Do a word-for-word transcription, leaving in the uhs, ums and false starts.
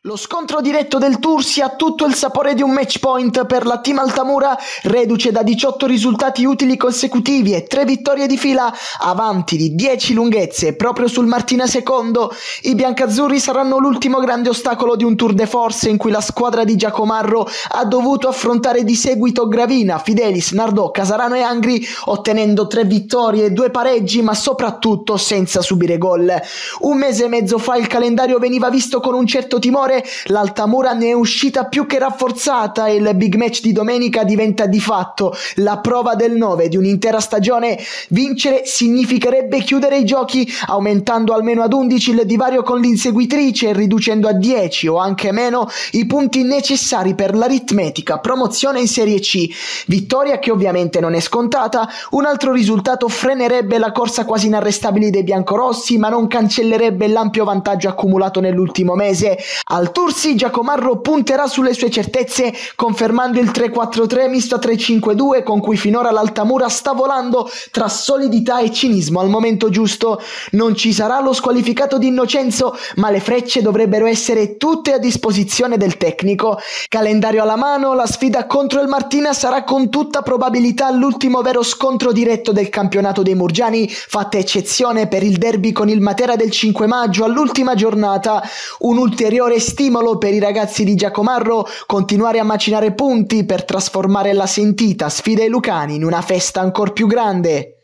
Lo scontro diretto del Tursi ha tutto il sapore di un match point per la Team Altamura, reduce da diciotto risultati utili consecutivi e tre vittorie di fila, avanti di dieci lunghezze proprio sul Martina secondo. I biancazzurri saranno l'ultimo grande ostacolo di un tour de force in cui la squadra di Giacomarro ha dovuto affrontare di seguito Gravina, Fidelis, Nardò, Casarano e Angri, ottenendo tre vittorie e due pareggi, ma soprattutto senza subire gol. Un mese e mezzo fa il calendario veniva visto con un certo timore. L'Altamura ne è uscita più che rafforzata e il big match di domenica diventa di fatto la prova del nove di un'intera stagione. Vincere significherebbe chiudere i giochi aumentando almeno ad undici il divario con l'inseguitrice e riducendo a dieci o anche meno i punti necessari per l'aritmetica promozione in Serie C. Vittoria che ovviamente non è scontata. Un altro risultato frenerebbe la corsa quasi inarrestabile dei biancorossi, ma non cancellerebbe l'ampio vantaggio accumulato nell'ultimo mese. Al Tursi Giacomarro punterà sulle sue certezze, confermando il tre quattro tre misto a tre cinque due con cui finora l'Altamura sta volando tra solidità e cinismo al momento giusto. Non ci sarà lo squalificato di Innocenzo, ma le frecce dovrebbero essere tutte a disposizione del tecnico. Calendario alla mano, la sfida contro il Martina sarà con tutta probabilità l'ultimo vero scontro diretto del campionato dei Murgiani, fatta eccezione per il derby con il Matera del cinque maggio all'ultima giornata. Un ulteriore stimolo per i ragazzi di Giacomarro, continuare a macinare punti per trasformare la sentita sfida ai lucani in una festa ancor più grande.